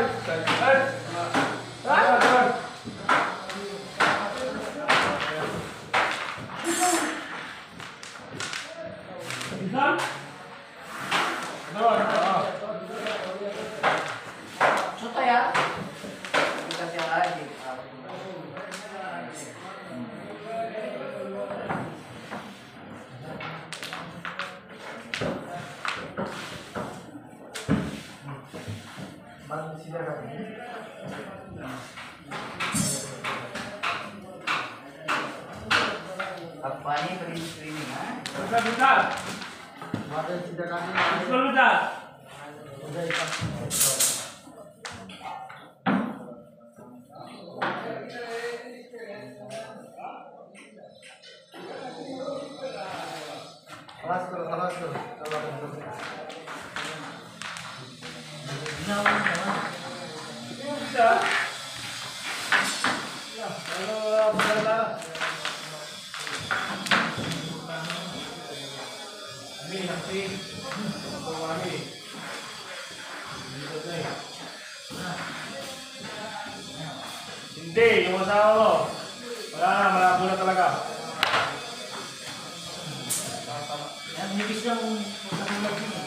Soto ya. Dikasih lagi. Apa ini screening ha? Bisa. Mata tidak kami. Bisa. Udah ikat. Alas tuh. Bisa. Ya, kalau benar-benar. Ini nanti kembali. Hindi, yung asawa mo. Wala na, malabo na talaga. Yang nipis lang sa ulag niya.